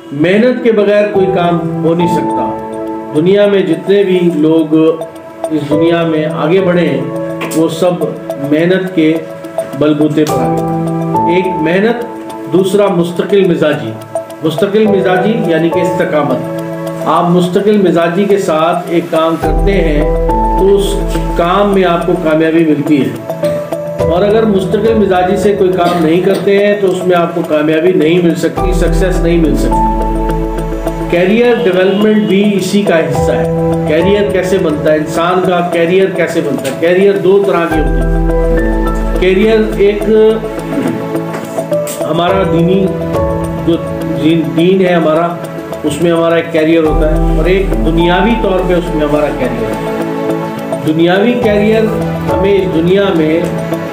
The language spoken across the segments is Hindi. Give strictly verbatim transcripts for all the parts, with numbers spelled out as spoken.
मेहनत के बगैर कोई काम हो नहीं सकता। दुनिया में जितने भी लोग इस दुनिया में आगे बढ़े हैं वो सब मेहनत के बलबूते पर आगे। एक मेहनत, दूसरा मुस्तकिल मिजाजी। मुस्तकिल मिजाजी यानी कि इस्तिकामत। आप मुस्तकिल मिजाजी के साथ एक काम करते हैं तो उस काम में आपको कामयाबी मिलती है, और अगर मुस्तकिल मिजाजी से कोई काम नहीं करते हैं तो उसमें आपको कामयाबी नहीं मिल सकती, सक्सेस नहीं मिल सकती। कैरियर डेवलपमेंट भी इसी का हिस्सा है। कैरियर कैसे बनता है, इंसान का कैरियर कैसे बनता है। कैरियर दो तरह के होते हैं। कैरियर एक हमारा दीनी जो दीन है हमारा, उसमें हमारा एक कैरियर होता है, और एक दुनियावी तौर पे उसमें हमारा कैरियर है। दुनियावी कैरियर हमें इस दुनिया में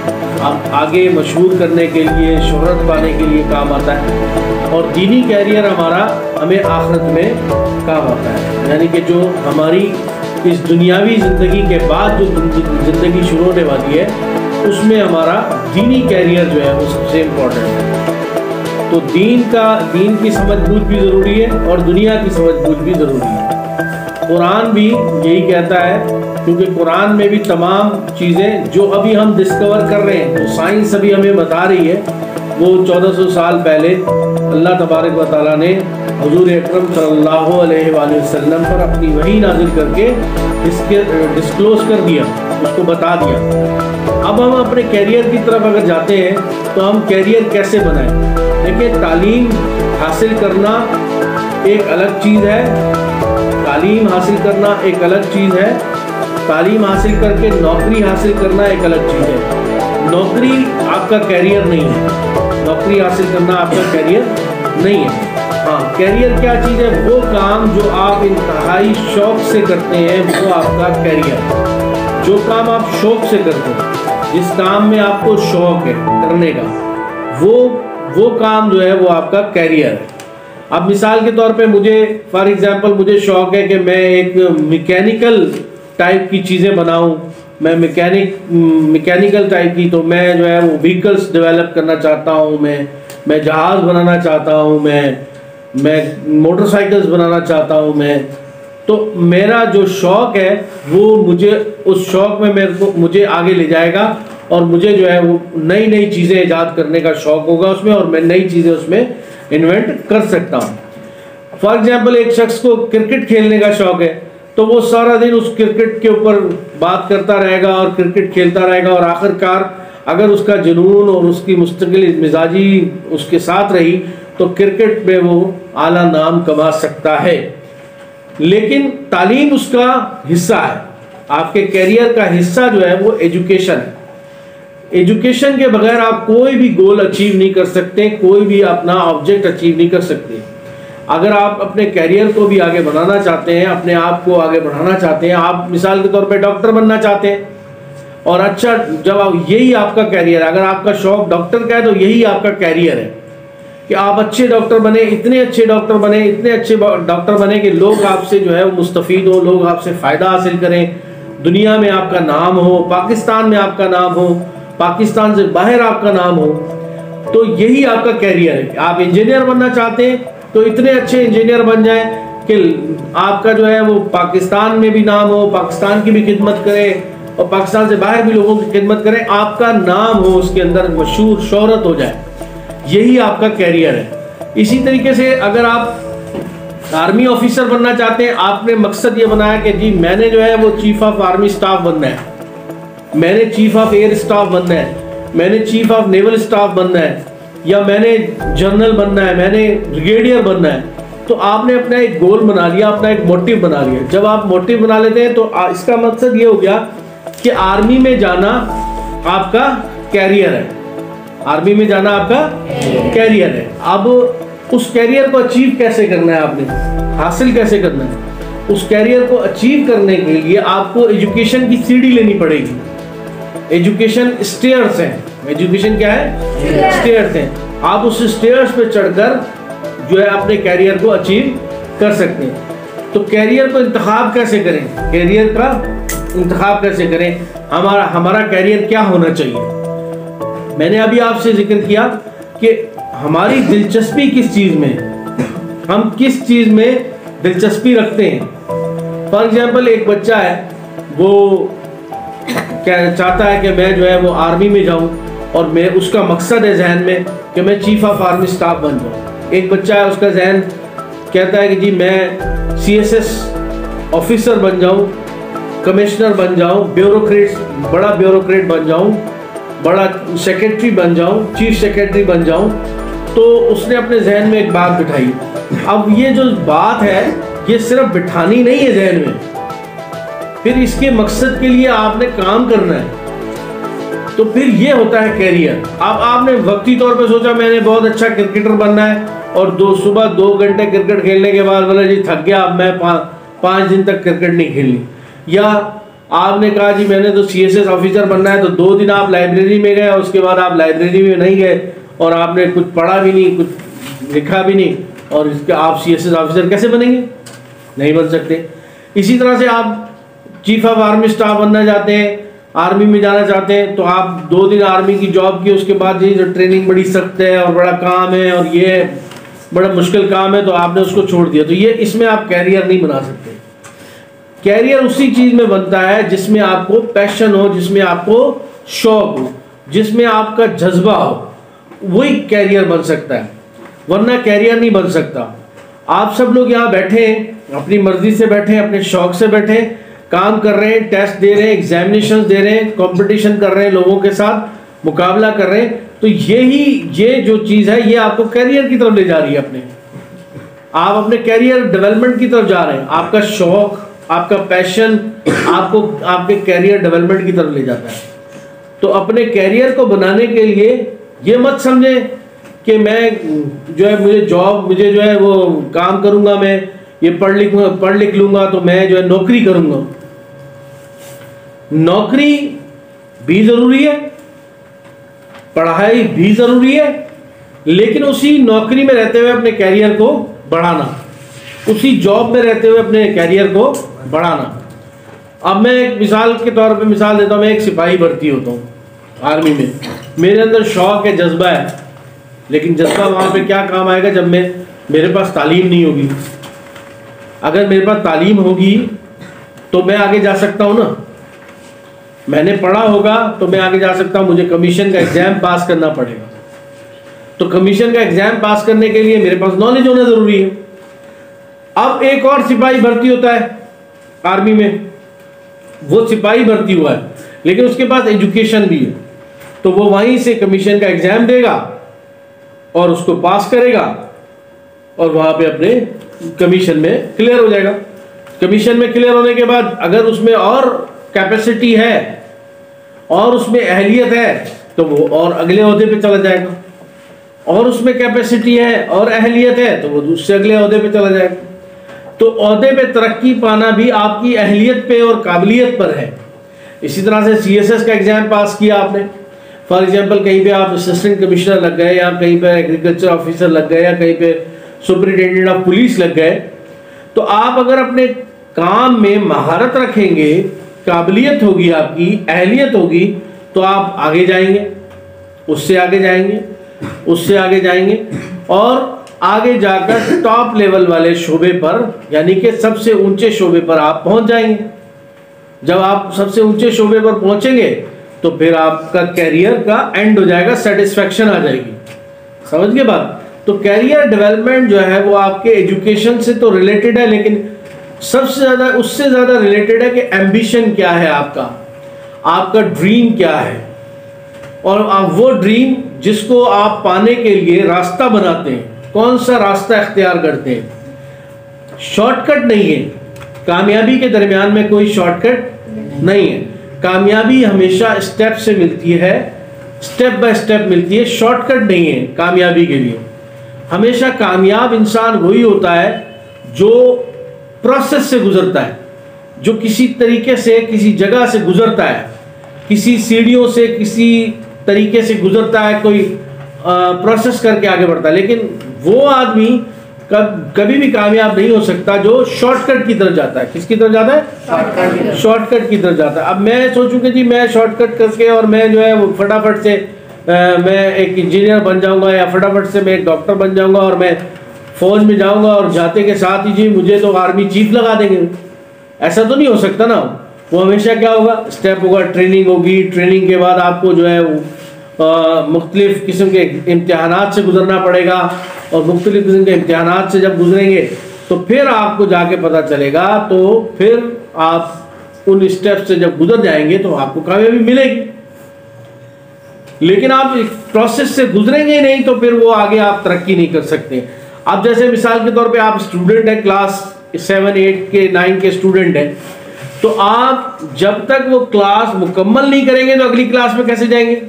आगे मशहूर करने के लिए, शोहरत पाने के लिए काम आता है, और दीनी कैरियर हमारा हमें आखिरत में काम आता है। यानी कि जो हमारी इस दुनियावी ज़िंदगी के बाद जो ज़िंदगी शुरू होने वाली है उसमें हमारा दीनी कैरियर जो है वो सबसे इम्पोर्टेंट है। तो दीन का दीन की समझबूझ भी ज़रूरी है और दुनिया की समझबूझ भी ज़रूरी है। कुरान भी यही कहता है, क्योंकि कुरान में भी तमाम चीज़ें जो अभी हम डिस्कवर कर रहे हैं, जो साइंस अभी हमें बता रही है, वो चौदह सौ साल पहले अल्लाह तबारक व तआला ने हुजूर अकरम सल्लल्लाहु अलैहि वसल्लम पर अपनी वही नाजिल करके इसके डिस्क्लोज कर दिया, उसको बता दिया। अब हम अपने कैरियर की तरफ अगर जाते हैं तो हम कैरियर कैसे बनाएं। देखिए, तालीम हासिल करना एक अलग चीज़ है, तालीम हासिल करना एक अलग चीज़ है, तालीम हासिल करके नौकरी हासिल करना एक अलग चीज़ है। नौकरी आपका कैरियर नहीं है, नौकरी हासिल करना आपका कैरियर नहीं है। हाँ, कैरियर क्या चीज़ है? वो काम जो आप इंतहाई शौक से करते हैं वो आपका कैरियर है। जो काम आप शौक से करते हैं, जिस काम में आपको शौक है करने का, वो वो काम जो है वो आपका कैरियर है। अब मिसाल के तौर पे मुझे फॉर एग्जांपल मुझे शौक है कि मैं एक मैकेनिकल टाइप की चीज़ें बनाऊं, मैं मैकेनिक मैकेनिकल टाइप की, तो मैं जो है वो व्हीकल्स डेवलप करना चाहता हूं, मैं मैं जहाज़ बनाना चाहता हूं, मैं मैं मोटरसाइकिल्स बनाना चाहता हूं। मैं तो मेरा जो शौक़ है वो मुझे उस शौक़ में मेरे को मुझे आगे ले जाएगा, और मुझे जो है वो नई नई चीज़ें ईजाद करने का शौक़ होगा उसमें, और मैं नई चीज़ें उसमें इन्वेंट कर सकता हूँ। फॉर एग्जांपल, एक शख्स को क्रिकेट खेलने का शौक़ है तो वो सारा दिन उस क्रिकेट के ऊपर बात करता रहेगा और क्रिकेट खेलता रहेगा, और आखिरकार अगर उसका जुनून और उसकी मुस्तकिल मिजाजी उसके साथ रही तो क्रिकेट में वो आला नाम कमा सकता है। लेकिन तालीम उसका हिस्सा है, आपके कैरियर का हिस्सा जो है वो एजुकेशन है। एजुकेशन के बगैर आप कोई भी गोल अचीव नहीं कर सकते, कोई भी अपना ऑब्जेक्ट अचीव नहीं कर सकते। अगर आप अपने कैरियर को भी आगे बढ़ाना चाहते हैं, अपने आप को आगे बढ़ाना चाहते हैं, आप मिसाल के तौर पे डॉक्टर बनना चाहते हैं, और अच्छा जब आप यही आपका कैरियर है, अगर आपका शौक डॉक्टर का है तो यही आपका कैरियर है कि आप अच्छे डॉक्टर बने, इतने अच्छे डॉक्टर बने, इतने अच्छे डॉक्टर बने कि लोग आपसे जो है वो मुस्तफ़ीद हो, लोग आपसे फ़ायदा हासिल करें, दुनिया में आपका नाम हो, पाकिस्तान में आपका नाम हो, पाकिस्तान से बाहर आपका नाम हो। तो यही आपका कैरियर है। आप इंजीनियर बनना चाहते हैं तो इतने अच्छे इंजीनियर बन जाए कि आपका जो है वो पाकिस्तान में भी नाम हो, पाकिस्तान की भी खिदमत करें और पाकिस्तान से बाहर भी लोगों की खिदमत करें, आपका नाम हो, उसके अंदर मशहूर शोहरत हो जाए। यही आपका कैरियर है। इसी तरीके से अगर आप आर्मी ऑफिसर बनना चाहते हैं, आपने मकसद ये बनाया कि जी मैंने जो है वो चीफ ऑफ आर्मी स्टाफ बनना है, मैंने चीफ ऑफ एयर स्टाफ बनना है, मैंने चीफ ऑफ नेवल स्टाफ बनना है, या मैंने जनरल बनना है, मैंने ब्रिगेडियर बनना है। तो आपने अपना एक गोल बना लिया, अपना एक मोटिव बना लिया। जब आप मोटिव बना लेते हैं तो इसका मकसद ये हो गया कि आर्मी में जाना आपका कैरियर है, आर्मी में जाना आपका कैरियर है। अब उस कैरियर को अचीव कैसे करना है, आपने हासिल कैसे करना है, उस कैरियर को अचीव करने के लिए आपको एजुकेशन की सीढ़ी लेनी पड़ेगी। एजुकेशन स्टेयर्स हैं, एजुकेशन क्या है? स्टेयर्स हैं। आप उस स्टेयर्स पे चढ़कर जो है अपने कैरियर को अचीव कर सकते हैं। तो कैरियर को इंतखाब कैसे करें, कैरियर का इंतखाब कैसे करें, हमारा हमारा कैरियर क्या होना चाहिए। मैंने अभी आपसे जिक्र किया कि हमारी दिलचस्पी किस चीज़ में है। हम किस चीज़ में दिलचस्पी रखते हैं। फॉर एग्जाम्पल एक बच्चा है, वो क्या चाहता है कि मैं जो है वो आर्मी में जाऊं और मैं उसका मकसद है जहन में कि मैं चीफ ऑफ आर्मी स्टाफ बन जाऊं। एक बच्चा है, उसका जहन कहता है कि जी मैं सी एस एस ऑफिसर बन जाऊं, कमिश्नर बन जाऊं, ब्यूरोक्रेट बड़ा ब्यूरोक्रेट बन जाऊं, बड़ा सेक्रेटरी बन जाऊं, चीफ सेक्रेटरी बन जाऊं। तो उसने अपने जहन में एक बात बिठाई। अब ये जो बात है ये सिर्फ बिठानी नहीं है जहन में, फिर इसके मकसद के लिए आपने काम करना है। तो फिर ये होता है कैरियर। अब आपने वक्ती तौर पे सोचा मैंने बहुत अच्छा क्रिकेटर बनना है और दो सुबह दो घंटे क्रिकेट खेलने के बाद बोला जी थक गया, अब मैं पा, पाँच दिन तक क्रिकेट नहीं खेलनी। या आपने कहा जी मैंने तो सी एस एस ऑफिसर बनना है, तो दो दिन आप लाइब्रेरी में गए और उसके बाद आप लाइब्रेरी में नहीं गए और आपने कुछ पढ़ा भी नहीं, कुछ लिखा भी नहीं, और इसके आप सी एस एस ऑफिसर कैसे बनेंगे? नहीं बन सकते। इसी तरह से आप चीफ ऑफ आर्मी स्टाफ बनना चाहते हैं, आर्मी में जाना चाहते हैं, तो आप दो दिन आर्मी की जॉब की, उसके बाद ये जो ट्रेनिंग बड़ी सख्त है और बड़ा काम है और ये बड़ा मुश्किल काम है, तो आपने उसको छोड़ दिया। तो ये इसमें आप कैरियर नहीं बना सकते। कैरियर उसी चीज़ में बनता है जिसमें आपको पैशन हो, जिसमें आपको शौक हो, जिसमें आपका जज्बा हो, वही कैरियर बन सकता है, वरना कैरियर नहीं बन सकता। आप सब लोग यहाँ बैठे हैं, अपनी मर्जी से बैठे हैं, अपने शौक से बैठे हैं, काम कर रहे हैं, टेस्ट दे रहे हैं, एग्जामिनेशन दे रहे हैं, कंपटीशन कर रहे हैं, लोगों के साथ मुकाबला कर रहे हैं। तो यही ये जो चीज़ है ये आपको कैरियर की तरफ ले जा रही है। अपने आप अपने कैरियर डेवलपमेंट की तरफ जा रहे हैं। आपका शौक, आपका पैशन आपको आपके कैरियर डेवलपमेंट की तरफ ले जाता है। तो अपने कैरियर को बनाने के लिए ये मत समझे कि मैं जो है मुझे जॉब मुझे जो है वो काम करूंगा, मैं ये पढ़ लिख पढ़ लिख लूंगा तो मैं जो है नौकरी करूंगा। नौकरी भी जरूरी है, पढ़ाई भी जरूरी है, लेकिन उसी नौकरी में रहते हुए अपने कैरियर को बढ़ाना, उसी जॉब में रहते हुए अपने कैरियर को बढ़ाना। अब मैं एक मिसाल के तौर पे मिसाल देता हूँ। मैं एक सिपाही भर्ती होता हूँ आर्मी में, मेरे अंदर शौक है, जज्बा है, लेकिन जज्बा वहाँ पे क्या काम आएगा जब मैं मेरे पास तालीम नहीं होगी। अगर मेरे पास तालीम होगी तो मैं आगे जा सकता हूँ ना, मैंने पढ़ा होगा तो मैं आगे जा सकता हूँ। मुझे कमीशन का एग्जाम पास करना पड़ेगा, तो कमीशन का एग्जाम पास करने के लिए मेरे पास नॉलेज होना जरूरी है। अब एक और सिपाही भर्ती होता है आर्मी में, वो सिपाही भर्ती हुआ है लेकिन उसके पास एजुकेशन भी है, तो वो वहीं से कमीशन का एग्जाम देगा और उसको पास करेगा और वहां पे अपने कमीशन में क्लियर हो जाएगा। कमीशन में क्लियर होने के बाद अगर उसमें और कैपेसिटी है और उसमें अहलियत है तो वो और अगले ओहदे पे चला जाएगा, और उसमें कैपेसिटी है और अहलियत है तो वो दूसरे अगले ओहदे पे चला जाएगा। तो ओहदे पे तरक्की पाना भी आपकी अहलियत पे और काबिलियत पर है। इसी तरह से सी एस एस का एग्जाम पास किया आपने, फॉर एग्जांपल कहीं पे आप असिस्टेंट कमिश्नर लग गए, या कहीं पे एग्रीकल्चर ऑफिसर लग गए, या कहीं पे सुपरिटेंडेंट ऑफ पुलिस लग गए, तो आप अगर अपने काम में महारत रखेंगे, काबिलियत होगी, आपकी अहलियत होगी, तो आप आगे जाएंगे, उससे आगे जाएंगे, उससे आगे जाएंगे और आगे जाकर टॉप लेवल वाले शोबे पर, यानी कि सबसे ऊंचे शोबे पर आप पहुंच जाएंगे। जब आप सबसे ऊंचे शोबे पर पहुंचेंगे तो फिर आपका कैरियर का एंड हो जाएगा, सेटिस्फैक्शन आ जाएगी। समझ गए बात? तो कैरियर डेवलपमेंट जो है वो आपके एजुकेशन से तो रिलेटेड है, लेकिन सबसे ज्यादा उससे ज्यादा रिलेटेड है कि एम्बिशन क्या है आपका, आपका ड्रीम क्या है, और आप वो ड्रीम जिसको आप पाने के लिए रास्ता बनाते हैं, कौन सा रास्ता इख्तियार करते हैं। शॉर्टकट नहीं है, कामयाबी के दरमियान में कोई शॉर्टकट नहीं है। कामयाबी हमेशा स्टेप से मिलती है, स्टेप बाय स्टेप मिलती है, शॉर्टकट नहीं है कामयाबी के लिए। हमेशा कामयाब इंसान वही होता है जो प्रोसेस से गुजरता है, जो किसी तरीके से किसी जगह से गुजरता है, किसी सीढ़ियों से किसी तरीके से गुजरता है, कोई प्रोसेस करके आगे बढ़ता है। लेकिन वो आदमी कब कभी भी कामयाब नहीं हो सकता जो शॉर्टकट की तरफ जाता है। किसकी तरफ जाता है? शॉर्टकट की तरफ जाता है। अब मैं सोचूं कि जी मैं शॉर्टकट करके और मैं जो है वो फटाफट से आ, मैं एक इंजीनियर बन जाऊंगा, या फटाफट से मैं एक डॉक्टर बन जाऊंगा, और मैं फौज में जाऊंगा और जाते के साथ ही जी मुझे तो आर्मी चीफ लगा देंगे, ऐसा तो नहीं हो सकता ना। वो हमेशा क्या होगा, स्टेप होगा, ट्रेनिंग होगी, ट्रेनिंग के बाद आपको जो है वो मुख्तलिफ किस्म के इम्तिहानात से गुजरना पड़ेगा, और मुख्तलिफ किस्म के इम्तिहानात से जब गुजरेंगे तो फिर आपको जाके पता चलेगा, तो फिर आप उन स्टेप से जब गुजर जाएंगे तो आपको कामयाबी मिलेगी। लेकिन आप प्रोसेस से गुजरेंगे नहीं तो फिर वो आगे आप तरक्की नहीं कर सकते। अब जैसे मिसाल के तौर पे आप स्टूडेंट हैं, क्लास सेवन एट के नाइन के स्टूडेंट हैं, तो आप जब तक वो क्लास मुकम्मल नहीं करेंगे तो अगली क्लास में कैसे जाएंगे?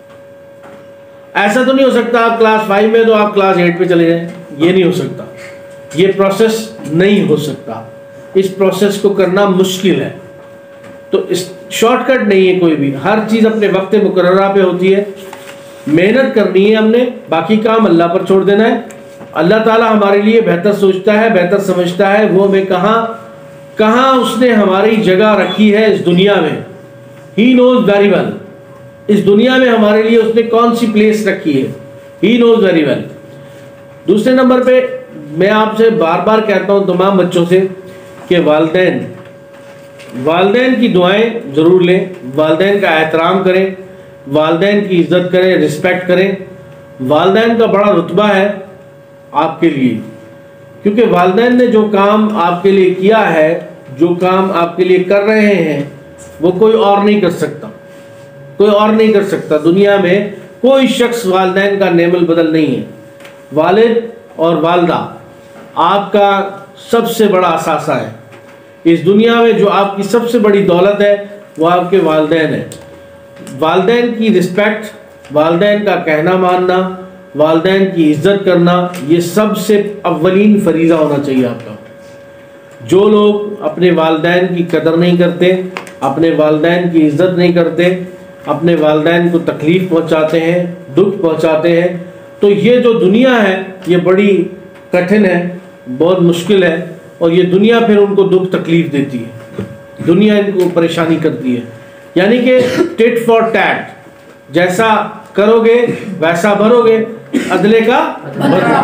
ऐसा तो नहीं हो सकता आप क्लास फाइव में तो आप क्लास एट पे चले जाएं, ये नहीं हो सकता, ये प्रोसेस नहीं हो सकता। इस प्रोसेस को करना मुश्किल है, तो इस शॉर्टकट नहीं है कोई भी, हर चीज़ अपने वक्त मुकर्ररा पे होती है, मेहनत करनी है हमने, बाकी काम अल्लाह पर छोड़ देना है। अल्लाह ताला हमारे लिए बेहतर सोचता है, बेहतर समझता है, वो हमें कहाँ कहाँ उसने हमारी जगह रखी है इस दुनिया में, ही नोज वेरी वेल। इस दुनिया में हमारे लिए उसने कौन सी प्लेस रखी है, ही नोज वेरी वेल। दूसरे नंबर पे मैं आपसे बार बार कहता हूँ तमाम बच्चों से कि वालिदैन वालिदैन की दुआएं ज़रूर लें, वालिदैन का एहतराम करें, वालिदैन की इज़्ज़त करें, रिस्पेक्ट करें। वालिदैन का बड़ा रुतबा है आपके लिए, क्योंकि वालिदैन ने जो काम आपके लिए किया है, जो काम आपके लिए कर रहे हैं, वो कोई और नहीं कर सकता, कोई और नहीं कर सकता। दुनिया में कोई शख्स वालिदैन का नेमल बदल नहीं है। वालिद और वालदा आपका सबसे बड़ा असासा है। इस दुनिया में जो आपकी सबसे बड़ी दौलत है वो आपके वालिदैन है। वालिदैन की रिस्पेक्ट, वालिदैन का कहना मानना, वालिदैन की इज़्ज़त करना, ये सबसे अव्वलीन फरीज़ा होना चाहिए आपका। जो लोग अपने वालिदैन की कदर नहीं करते, अपने वालिदैन की इज़्ज़त नहीं करते, अपने वालिदैन को तकलीफ़ पहुंचाते हैं, दुख पहुंचाते हैं, तो ये जो दुनिया है ये बड़ी कठिन है, बहुत मुश्किल है, और ये दुनिया फिर उनको दुख तकलीफ़ देती है, दुनिया इनको परेशानी करती है। यानी कि टिट फॉर टैट, जैसा करोगे वैसा भरोगे, अदले का बदला,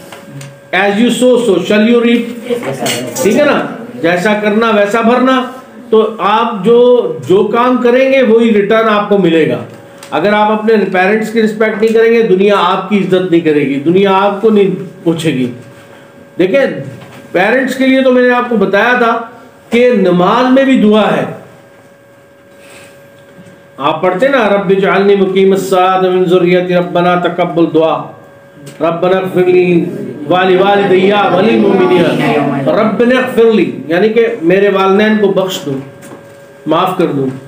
as you sow so shall you reap. ठीक है ना, जैसा करना वैसा भरना। तो आप जो जो काम करेंगे वही रिटर्न आपको मिलेगा। अगर आप अपने पेरेंट्स की रिस्पेक्ट नहीं करेंगे, दुनिया आपकी इज्जत नहीं करेगी, दुनिया आपको नहीं पूछेगी। देखिए, पेरेंट्स के लिए तो मैंने आपको बताया था कि नमाज में भी दुआ है। आप पढ़ते ना, रब्बि जअलनी मुकीमस्सलात व मिन ज़ुर्रियती रब्बना तक़ब्बल दुआ, रब्बना इग़फ़िरली वाली वालिदैया वलिल मुमिनीन, रब्बना इग़फ़िरली, यानी कि मेरे वालिदैन को बख्श दो, माफ़ कर दो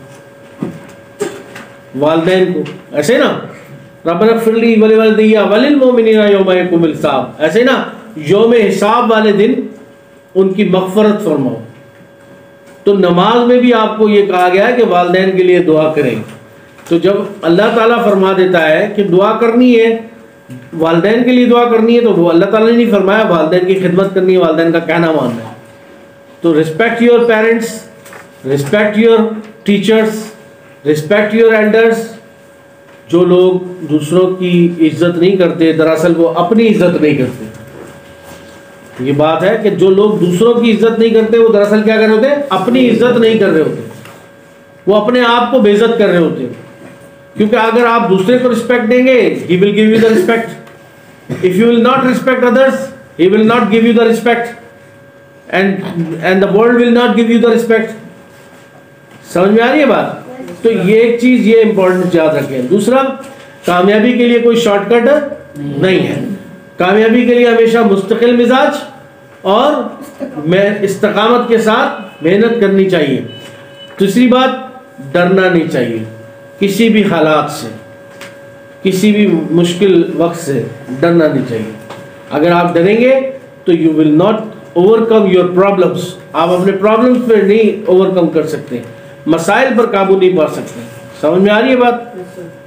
वालिदैन को, ऐसे ना, रब्बना इग़फ़िरली वली वालिदैया वलिल मुमिनीन यौम यक़ूमुल हिसाब, ऐसे ना, यौम हिसाब वाले दिन उनकी मग़फ़रत फरमाओ। तो नमाज में भी आपको ये कहा गया है कि वालिदैन के लिए दुआ करें। तो जब अल्लाह ताला फरमा देता है कि दुआ करनी है, वालिदैन के लिए दुआ करनी है, तो वो अल्लाह ताला ने नहीं फरमाया वालिदैन की खिदमत करनी है, वालिदैन का कहना मानना है। तो respect your parents, respect your teachers, respect your elders. जो लोग दूसरों की इज्जत नहीं करते, दरअसल वो अपनी इज्जत नहीं करते। ये बात है कि जो लोग दूसरों की इज्जत नहीं करते, वो दरअसल क्या कर रहे होते हैं, अपनी इज्जत नहीं कर रहे होते, वो अपने आप को बेइज्जत कर रहे होते हैं। क्योंकि अगर आप दूसरे को रिस्पेक्ट देंगे, he will give you the respect. If you will not respect others, he will not give you the respect, and and the world will not give you the respect. समझ में आ रही है बात? तो ये एक चीज, ये इंपॉर्टेंट याद रखें। दूसरा, कामयाबी के लिए कोई शॉर्टकट नहीं है। कामयाबी के लिए हमेशा मुस्तकिल मिजाज और मैं इस्तकामत के साथ मेहनत करनी चाहिए। तीसरी बात, डरना नहीं चाहिए किसी भी हालात से, किसी भी मुश्किल वक्त से डरना नहीं चाहिए। अगर आप डरेंगे तो you will not overcome your problems. आप अपने प्रॉब्लम्स पर नहीं ओवरकम कर सकते, मसाइल पर काबू नहीं पा सकते। समझ में आ रही है बात?